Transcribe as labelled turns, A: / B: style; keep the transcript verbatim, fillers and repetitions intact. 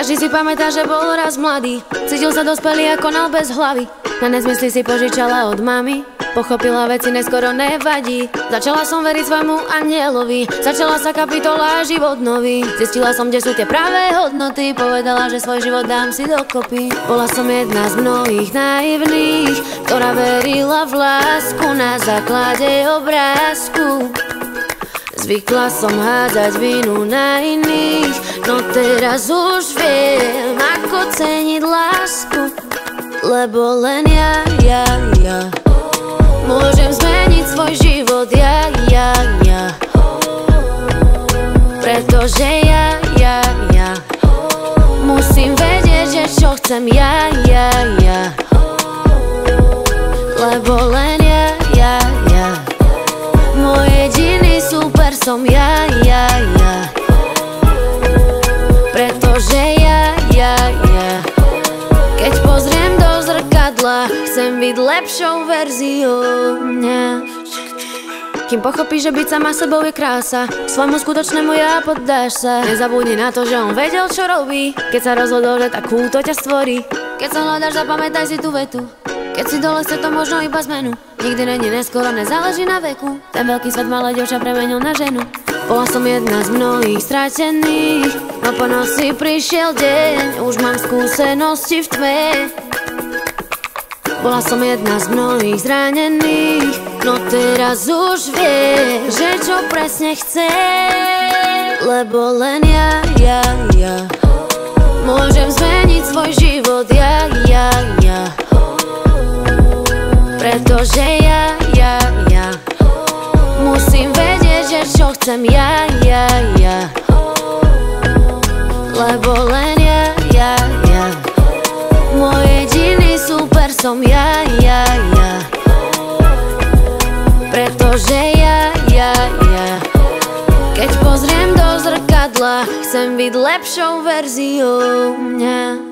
A: Každý si pamätá, že bol raz mladý, cítil sa dospelý a konal bez hlavy. Na nezmysly si požičala od mami, pochopila veci, neskoro nevadí. Začala som veriť svojmu anielovi, začala sa kapitola život nový. Zistila som, kde sú tie pravé hodnoty, povedala, že svoj život dám si dokopy. Bola som jedna z mnohých naivných, ktorá verila v lásku na základe obrázku. Zvykla som hádzať vinu na iných, no teraz už viem, ako ceniť lásku. Lebo len ja, ja, ja môžem zmeniť svoj život, ja, ja, ja. Pretože ja, ja, ja musím vedieť, že čo chcem, ja, ja, ja. Lebo len ja, ja, ja môj jediný super som ja, ja, ja. Pretože ja, ja, ja keď pozriem do zrkadla, chcem byť lepšou verziou mňa. Kým pochopíš, že byť sama sebou je krása, svojmu skutočnému ja poddáš sa. Nezabudni na to, že on vedel, čo robí, keď sa rozhodol, že takúto ťa stvorí. Keď sa hľadáš, zapamätaj si tú vetu, keď si dole, chce to možno iba zmenu. Nikdy není neskoro, nezáleží na veku. Ten veľký svet malé dievča premenil na ženu. Bola som jedna z mnohých stratených, no po noci prišiel deň, už mám skúsenosti v tme. Bola som jedna z mnohých zranených, no teraz už vie, že čo presne chce. Lebo len ja, ja, ja môžem zmeniť svoj život, ja, ja, ja. Pretože ja, ja, ja musím vedieť, že čo chcem, ja, ja, ja. Lebo len ja, ja, ja môj jediný super som ja, ja, ja. Pretože ja, ja, ja keď pozriem do zrkadla, chcem byť lepšou verziou mňa.